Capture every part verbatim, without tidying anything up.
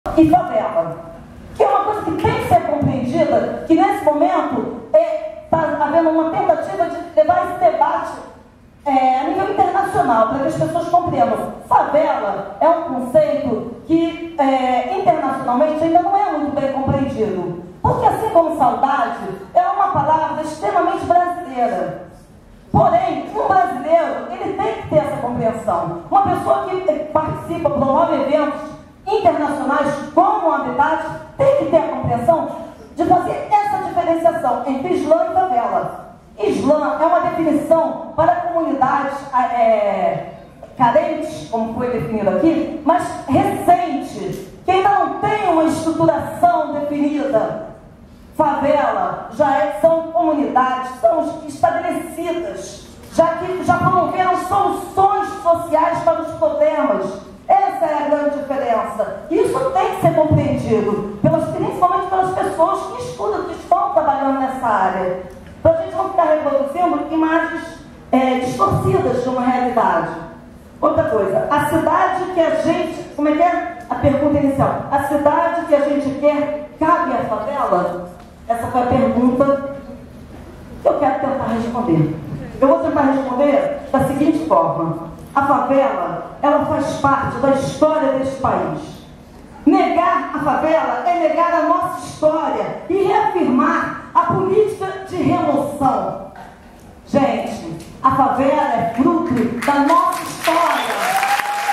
e favela, que é uma coisa que tem que ser compreendida, que nesse momento está havendo uma tentativa de levar esse debate é, a nível internacional, para que as pessoas compreendam. Favela é um conceito que é, internacionalmente ainda não é muito bem compreendido, porque assim como saudade é uma palavra extremamente brasileira. Porém, um brasileiro, ele tem que ter essa compreensão. Uma pessoa que participa, promove eventos internacionais como o Habitat, tem que ter a compreensão de fazer essa diferenciação entre slum e favela. Slum é uma definição para comunidades é, carentes, como foi definido aqui, mas recente, que ainda não tem uma estruturação definida. Favela já é, são comunidades, são estabelecidas, já que já promoveram soluções sociais para os problemas. Essa é a grande diferença. Isso tem que ser compreendido, pelas, principalmente pelas pessoas que estudam, que estão trabalhando nessa área, para a gente não ficar reproduzindo imagens é, distorcidas de uma realidade. Outra coisa, a cidade que a gente... Como é que é a pergunta inicial? A cidade que a gente quer cabe à favela? Essa foi a pergunta que eu quero tentar responder. Eu vou tentar responder da seguinte forma. A favela, ela faz parte da história deste país. Negar a favela é negar a nossa história e reafirmar a política de remoção. Gente, a favela é fruto da nossa história.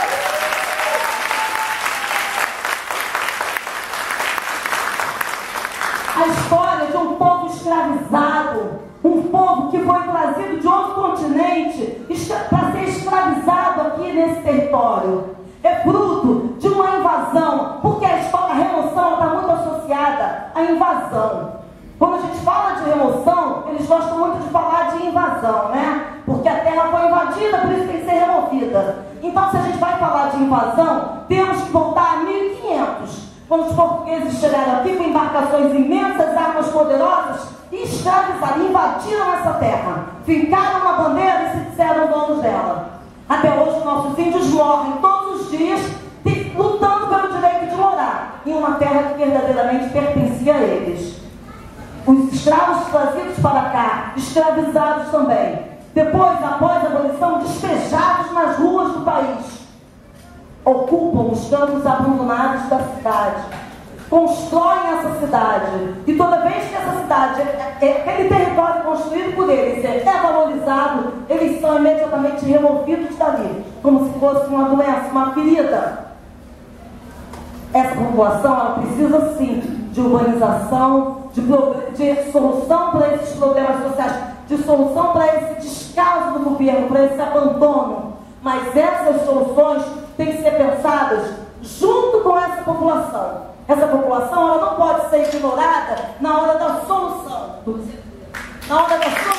A história de um povo escravizado, um povo que foi trazido de outro continente para ser escravizado aqui nesse território. É fruto de uma invasão, porque a história, a remoção está muito associada à invasão. Quando a gente fala de remoção, eles gostam muito de falar de invasão, né? Porque a terra foi invadida, por isso tem que ser removida. Então, se a gente vai falar de invasão, temos que voltar a mil e quinhentos. Quando os portugueses chegaram aqui com embarcações imensas, armas poderosas, e escravizaram, invadiram essa terra, fincaram uma bandeira e se disseram donos dela. Até hoje, nossos índios morrem todos os dias lutando pelo direito de morar em uma terra que verdadeiramente pertencia a eles. Os escravos trazidos para cá, escravizados também, depois, após a abolição, despejados nas ruas do país, ocupam os campos abandonados da cidade, constroem essa cidade, e toda vez que essa cidade, aquele território construído por eles é valorizado, eles são imediatamente removidos dali, como se fosse uma doença, uma ferida. Essa população, ela precisa sim de urbanização, de, de solução para esses problemas sociais, de solução para esse descaso do governo, para esse abandono. Mas essas soluções têm que ser pensadas junto com essa população. Essa população, ela não pode ser ignorada na hora da solução. Na hora da solução.